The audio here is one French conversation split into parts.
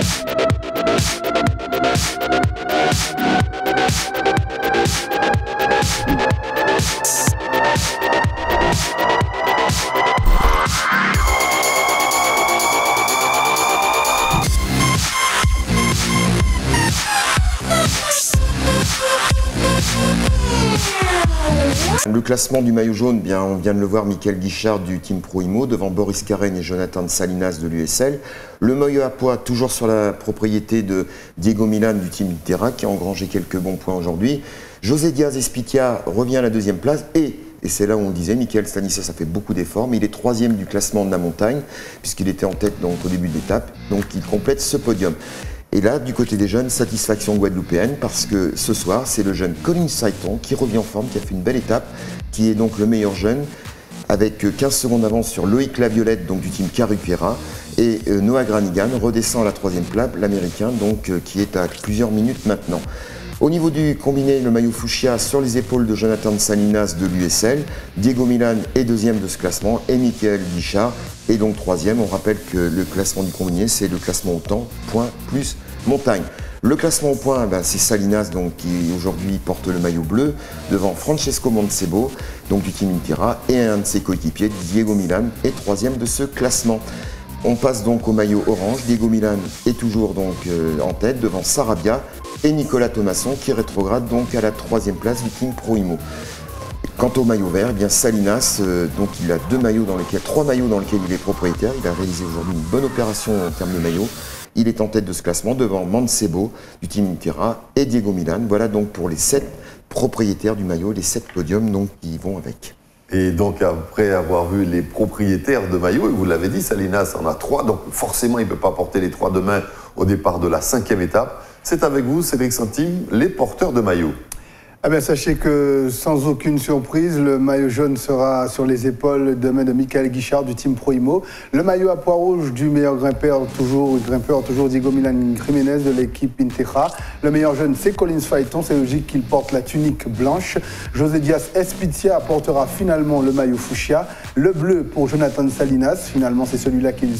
Le classement du maillot jaune, bien, on vient de le voir, Michael Guichard du team Pro-Imo devant Boris Karen et Jonathan Salinas de l'USL. Le maillot à pois, toujours sur la propriété de Diego Milan du team Terra qui a engrangé quelques bons points aujourd'hui. José Diaz Espitia revient à la deuxième place et c'est là où on disait, Michael Stanislas a fait beaucoup d'efforts, mais il est troisième du classement de la montagne puisqu'il était en tête donc, au début de l'étape, donc il complète ce podium. Et là, du côté des jeunes, satisfaction guadeloupéenne parce que ce soir, c'est le jeune Colin Saiton qui revient en forme, qui a fait une belle étape, qui est donc le meilleur jeune, avec 15 secondes d'avance sur Loïc Laviolette, donc du team Carupiera, et Noah Granigan redescend à la troisième place, l'américain, donc qui est à plusieurs minutes maintenant. Au niveau du combiné, le maillot fuchsia sur les épaules de Jonathan Salinas de l'USL, Diego Milan est deuxième de ce classement et Michael Guichard est donc troisième. On rappelle que le classement du combiné, c'est le classement au temps, point plus montagne. Le classement au point, c'est Salinas donc, qui aujourd'hui porte le maillot bleu devant Francesco Mancebo donc, du team Intera et un de ses coéquipiers, Diego Milan, est troisième de ce classement. On passe donc au maillot orange. Diego Milan est toujours donc, en tête devant Sarabia et Nicolas Thomasson qui rétrograde donc à la troisième place du team Pro-Imo. Quant au maillot vert, eh bien Salinas, donc il a trois maillots dans lesquels il est propriétaire. Il a réalisé aujourd'hui une bonne opération en termes de maillots. Il est en tête de ce classement devant Mancebo du team Intera et Diego Milan. Voilà donc pour les 7 propriétaires du maillot, les 7 podiums donc, qui vont avec. Et donc, après avoir vu les propriétaires de maillots, et vous l'avez dit, Salinas en a 3, donc forcément, il ne peut pas porter les 3 demain au départ de la 5e étape. C'est avec vous, Cédric Saint-Im, les porteurs de maillots. Eh bien, sachez que sans aucune surprise, le maillot jaune sera sur les épaules demain de Michael Guichard du team Pro-Imo. Le maillot à pois rouge du meilleur grimpeur toujours Diego Milan Jiménez de l'équipe Intera. Le meilleur jeune, c'est Colin Saiton. C'est logique qu'il porte la tunique blanche. José Diaz Espitia portera finalement le maillot fuchsia. Le bleu pour Jonathan Salinas. Finalement, c'est celui-là qu'il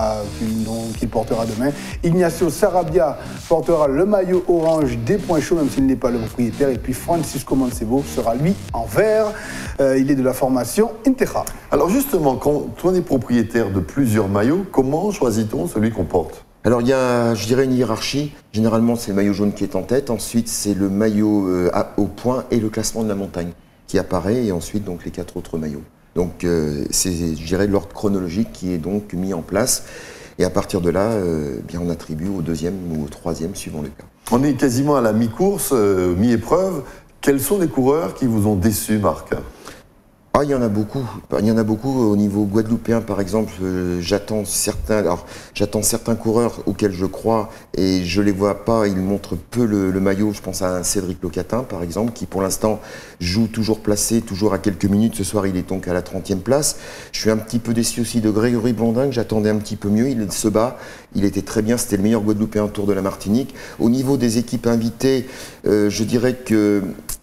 portera demain. Ignacio Sarabia portera le maillot orange des points chauds, même s'il n'est pas le propriétaire. Et puis Francisco Mancebo sera lui en vert. Il est de la formation Intera. Alors justement, quand on est propriétaire de plusieurs maillots, comment choisit-on celui qu'on porte? Alors il y a, je dirais, une hiérarchie. Généralement, c'est le maillot jaune qui est en tête. Ensuite, c'est le maillot au point et le classement de la montagne qui apparaît. Et ensuite, donc, les 4 autres maillots. Donc c'est, je dirais, l'ordre chronologique qui est donc mis en place. Et à partir de là, bien, on attribue au 2e ou au 3e, suivant le cas. On est quasiment à la mi-course, mi-épreuve. Quels sont les coureurs qui vous ont déçu, Marc? Ah, il y en a beaucoup. Il y en a beaucoup au niveau guadeloupéen, par exemple. J'attends certains coureurs auxquels je crois et je les vois pas. Ils montrent peu le maillot. Je pense à un Cédric Locatin, par exemple, qui pour l'instant joue toujours placé, toujours à quelques minutes. Ce soir, il est donc à la 30e place. Je suis un petit peu déçu aussi de Grégory Blondin, que j'attendais un petit peu mieux. Il se bat. Il était très bien. C'était le meilleur Guadeloupéen autour de la Martinique. Au niveau des équipes invitées, je dirais que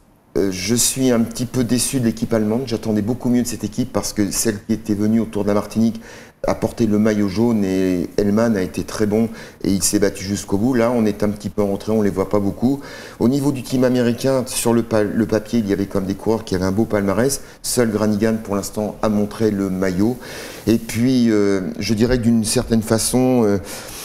je suis un petit peu déçu de l'équipe allemande. J'attendais beaucoup mieux de cette équipe parce que celle qui était venue autour de la Martinique a porté le maillot jaune et Hellman a été très bon et il s'est battu jusqu'au bout. Là, on est un petit peu en retrait, on ne les voit pas beaucoup. Au niveau du team américain, sur le papier, il y avait comme des coureurs qui avaient un beau palmarès. Seul Granigan, pour l'instant, a montré le maillot. Et puis, je dirais que d'une certaine façon...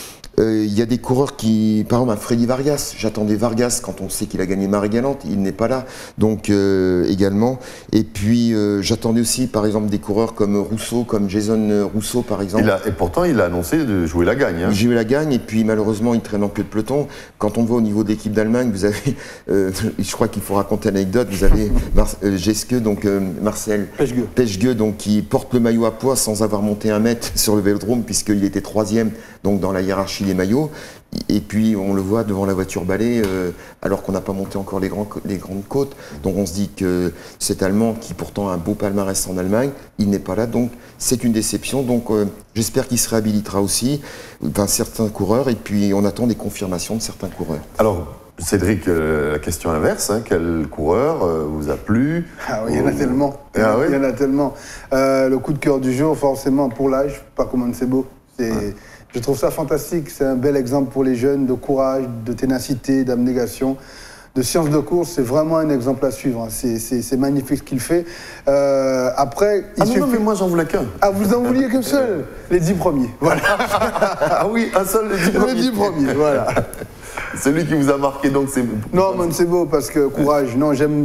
il y a des coureurs qui, par exemple, Freddy Vargas, j'attendais Vargas quand on sait qu'il a gagné Marie-Galante, il n'est pas là, donc également. Et puis j'attendais aussi, par exemple, des coureurs comme Rousseau, comme Jason Rousseau, par exemple. Et pourtant, il a annoncé de jouer la gagne. Hein. Jouer la gagne, et puis malheureusement, il traîne en queue de peloton. Quand on voit au niveau de l'équipe d'Allemagne, vous avez, je crois qu'il faut raconter l'anecdote, vous avez Geske, donc Marcel Pechgueux, donc qui porte le maillot à pois sans avoir monté 1 mètre sur le vélodrome, puisqu'il était 3e donc dans la hiérarchie des maillots, et puis on le voit devant la voiture balai alors qu'on n'a pas monté encore les grandes côtes. Donc on se dit que cet Allemand qui pourtant a un beau palmarès en Allemagne, il n'est pas là, donc c'est une déception. Donc j'espère qu'il se réhabilitera aussi, certains coureurs, et puis on attend des confirmations de certains coureurs. Alors Cédric, la question inverse, hein, quel coureur vous a plu? Ah oui, il y en a tellement. Il y en a tellement. Le coup de cœur du jour, forcément, pour l'âge, pas comme Mancebo. Je trouve ça fantastique. C'est un bel exemple pour les jeunes de courage, de ténacité, d'abnégation, de science de course. C'est vraiment un exemple à suivre. C'est magnifique ce qu'il fait. Après, non, mais moi j'en voulais qu'un. Ah, vous en vouliez qu'un seul? Les 10 premiers. Voilà. Ah oui, un seul, les 10 premiers. Les 10 premiers, voilà. Celui qui vous a marqué, donc c'est... Non, man, c'est beau parce que courage. Non, j'aime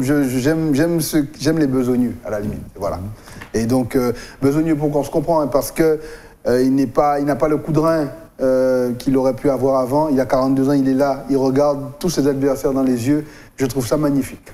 les besogneux, à la limite. Voilà. Et donc, besogneux, pour qu'on se comprenne, hein, parce que il n'a pas le coup de rein qu'il aurait pu avoir avant. Il a 42 ans, il est là, il regarde tous ses adversaires dans les yeux. Je trouve ça magnifique.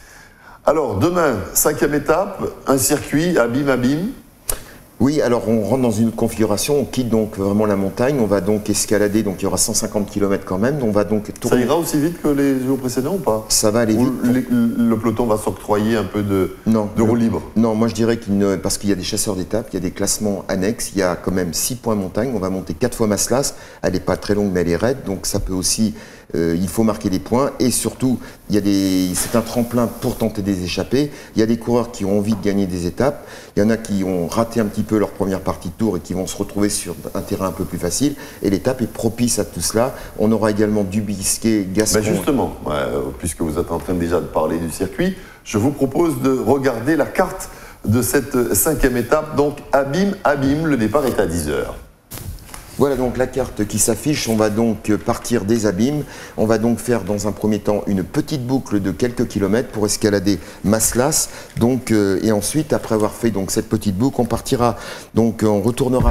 Alors, demain, 5e étape, un circuit, abîme. Oui, alors on rentre dans une autre configuration, on quitte donc vraiment la montagne, on va donc escalader, donc il y aura 150 km quand même, on va donc tourner. Ça ira aussi vite que les jours précédents ou pas? Ça va aller vite. Le peloton va s'octroyer un peu de roue libre? Non, moi je dirais parce qu'il y a des chasseurs d'étapes, il y a des classements annexes, il y a quand même 6 points montagne, on va monter 4 fois Maslas, elle n'est pas très longue mais elle est raide, donc ça peut aussi... il faut marquer des points et surtout, c'est un tremplin pour tenter des échappées. Il y a des coureurs qui ont envie de gagner des étapes. Il y en a qui ont raté un petit peu leur première partie de tour et qui vont se retrouver sur un terrain un peu plus facile. Et l'étape est propice à tout cela. On aura également Dubisquet, Gascon. Ben justement, puisque vous êtes en train déjà de parler du circuit, je vous propose de regarder la carte de cette 5e étape. Donc, abîme, le départ est à 10h. Voilà donc la carte qui s'affiche, on va donc partir des abîmes, on va donc faire dans un premier temps une petite boucle de quelques kilomètres pour escalader Maslas, donc, et ensuite après avoir fait donc cette petite boucle, on partira, donc on retournera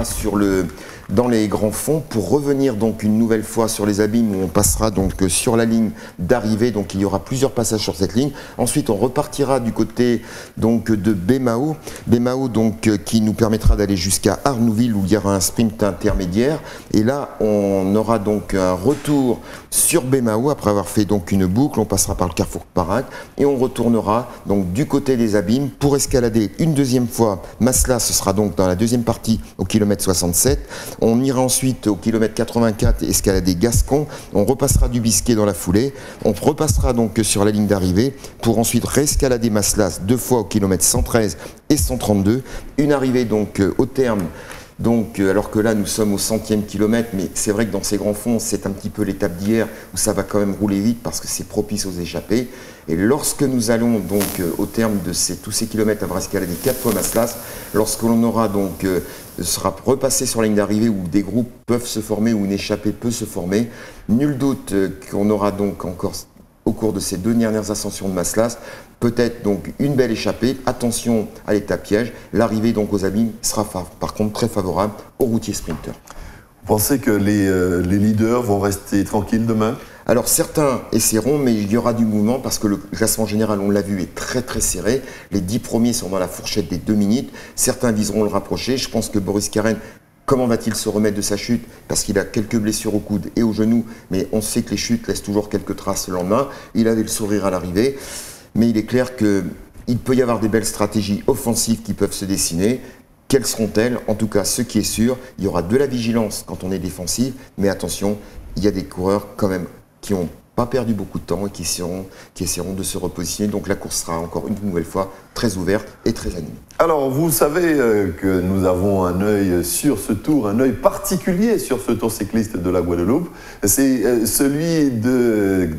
dans les grands fonds pour revenir donc une nouvelle fois sur les abîmes où on passera donc sur la ligne d'arrivée, donc il y aura plusieurs passages sur cette ligne. Ensuite on repartira du côté donc de Bémao donc qui nous permettra d'aller jusqu'à Arnouville où il y aura un sprint intermédiaire. Et là, on aura donc un retour sur Bémao après avoir fait donc une boucle. On passera par le carrefour Parac et on retournera donc du côté des abîmes pour escalader une deuxième fois Maslas. Ce sera donc dans la deuxième partie au kilomètre 67. On ira ensuite au kilomètre 84 escalader Gascon. On repassera Dubisquet dans la foulée. On repassera donc sur la ligne d'arrivée pour ensuite réescalader Maslas 2 fois au kilomètre 113 et 132. Une arrivée donc au terme. Donc, alors que là, nous sommes au 100e kilomètre, mais c'est vrai que dans ces grands fonds, c'est un petit peu l'étape d'hier où ça va quand même rouler vite parce que c'est propice aux échappées. Et lorsque nous allons donc au terme de tous ces kilomètres avoir escaladé 4 fois Maslas, lorsque l'on aura donc sera repassé sur la ligne d'arrivée où des groupes peuvent se former, où une échappée peut se former, nul doute qu'on aura donc encore au cours de ces 2 dernières ascensions de Maslas, peut-être donc une belle échappée. Attention à l'étape piège. L'arrivée donc aux abîmes sera par contre très favorable aux routiers sprinteurs. Vous pensez que les leaders vont rester tranquilles demain? Alors certains essaieront, mais il y aura du mouvement parce que le classement général, on l'a vu, est très très serré. Les 10 premiers sont dans la fourchette des 2 minutes. Certains viseront le rapprocher. Je pense que Boris Karen, comment va-t-il se remettre de sa chute? Parce qu'il a quelques blessures au coude et au genou, mais on sait que les chutes laissent toujours quelques traces le lendemain. Il avait le sourire à l'arrivée, mais il est clair qu'il peut y avoir des belles stratégies offensives qui peuvent se dessiner. Quelles seront-elles? En tout cas, ce qui est sûr, il y aura de la vigilance quand on est défensif, mais attention, il y a des coureurs quand même qui n'ont pas perdu beaucoup de temps et qui essaieront de se repositionner. Donc la course sera encore une nouvelle fois très ouverte et très animée. Alors vous savez que nous avons un œil sur ce tour, un œil particulier sur ce tour cycliste de la Guadeloupe. C'est celui de...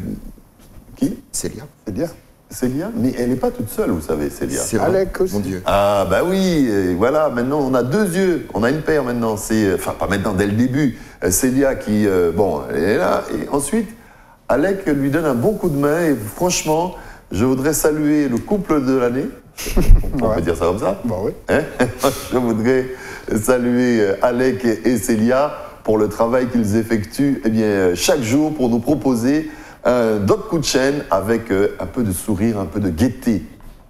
Qui? Célia. Célia, mais elle n'est pas toute seule, vous savez, Célia. C'est Alec aussi. Mon Dieu. Ah bah oui, et voilà, maintenant on a 2 yeux, on a une paire maintenant, enfin pas maintenant, dès le début. Célia qui, elle est là, et ensuite, Alec lui donne un bon coup de main, et franchement, je voudrais saluer le couple de l'année, on peut dire ça comme ça? Bah oui. Je voudrais saluer Alec et Célia pour le travail qu'ils effectuent chaque jour pour nous proposer d'autres coups de chaîne avec un peu de sourire, un peu de gaieté.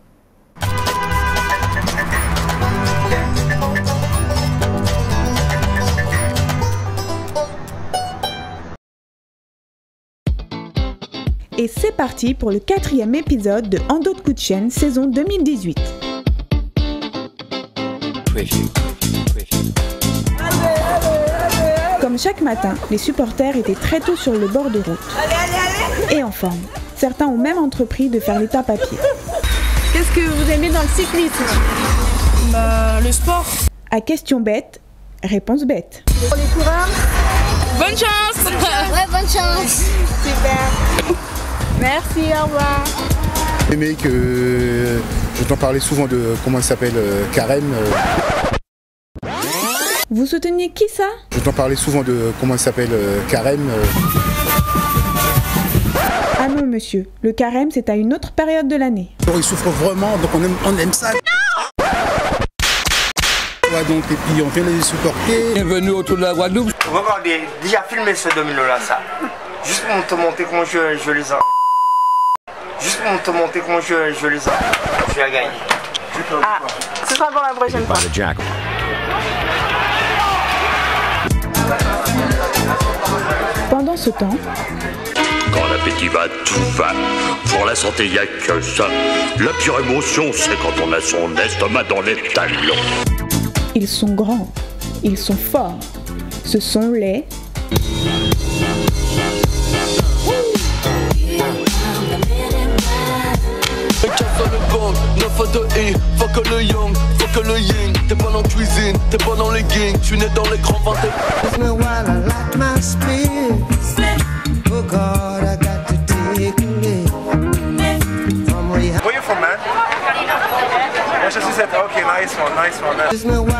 Et c'est parti pour le 4e épisode de En dos de coup de chaîne, saison 2018. Comme chaque matin, les supporters étaient très tôt sur le bord de route. Et en forme. Certains ont même entrepris de faire l'étape à pied. Qu'est-ce que vous aimez dans le cyclisme? Le sport. À question bête, Réponse bête. Pour les coureurs, Bonne chance. ouais, bonne chance. Super. Merci, au revoir. Aimé que j'entends parler souvent de comment elle s'appelle Karen. Vous souteniez qui ça? J'entends parler souvent de comment elle s'appelle Karen. Ah non monsieur, le carême c'est à une autre période de l'année. Il souffre vraiment, donc on aime ça. Ouais, donc, et puis on vient les supporter. Bienvenue autour de la Guadeloupe. Regardez, déjà filmé ce domino là, ça. Juste pour te montrer comment je les ai. Juste pour te montrer comment je les ai. Je vais gagner. Ah, ce sera pour la prochaine fois. Pendant ce temps, Quand l'appétit va, tout va. Pour la santé, y a que ça. La pire émotion, c'est quand on a son estomac dans les talons. ils sont grands, ils sont forts. Ce sont les... Le bang, 9 à 2 et fuck le young, fuck le yin. T'es pas dans la cuisine, t'es pas dans les gangs. Tu n'es dans les grands vents. Where you from, man? Manchester City. Okay, nice one, nice one.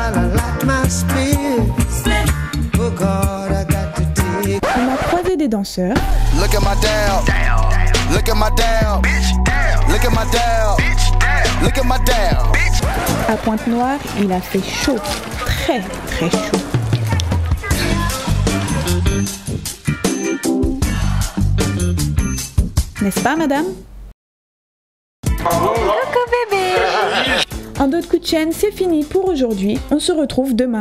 On a croisé des danseurs, Look at my down, look at my down, look at my down, look at my down. à Pointe-Noire, il a fait chaud, très très chaud. N'est-ce pas madame? Coucou bébé. Un autre coup de chaîne, c'est fini pour aujourd'hui. On se retrouve demain.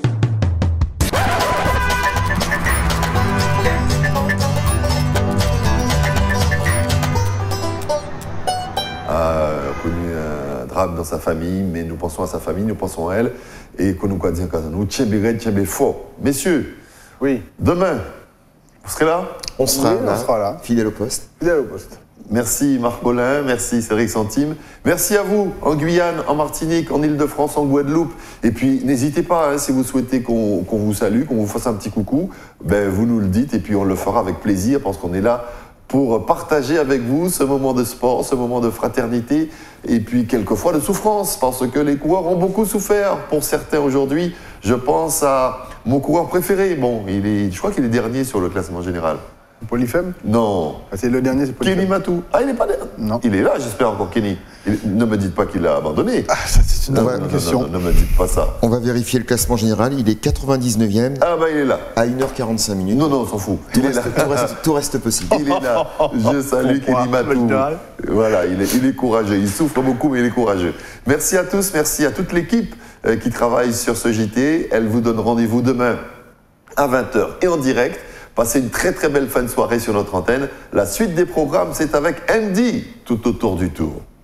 A connu un drame dans sa famille, mais nous pensons à sa famille, nous pensons à elle, et que nous dire que nous tiens fort. Messieurs, Oui, demain, vous serez là? On sera, Oui, on sera là. Fidèle au poste. fidèle au poste. Merci Marc Paulin, merci Cédric Santime. Merci à vous en Guyane, en Martinique, en Île-de-France, en Guadeloupe. Et puis n'hésitez pas, hein, si vous souhaitez qu'on vous salue, qu'on vous fasse un petit coucou, ben, vous nous le dites et puis on le fera avec plaisir parce qu'on est là pour partager avec vous ce moment de sport, ce moment de fraternité et puis quelquefois de souffrance parce que les coureurs ont beaucoup souffert. Pour certains aujourd'hui, je pense à mon coureur préféré. Bon, je crois qu'il est dernier sur le classement général. Polyfem? Non. Ah, c'est le dernier, c'est Polyfem. Kenny Matou. Ah, il n'est pas derrière. Non. Il est là, j'espère encore, Kenny. Ne me dites pas qu'il a abandonné. Ah, ça c'est une Non, bonne non, question. non, ne me dites pas ça. On va vérifier le classement général. Il est 99e Ah, bah, il est là. à 1h45 minutes. Non, non, on s'en fout. Tout Il est là. tout reste possible. Il est là. Je salue Kenny Matou. Voilà, il est courageux. Il souffre beaucoup, mais il est courageux. Merci à tous, merci à toute l'équipe qui travaille sur ce JT. Elle vous donne rendez-vous demain à 20h et en direct. Passez une très très belle fin de soirée sur notre antenne. La suite des programmes, c'est avec Andy tout autour du tour.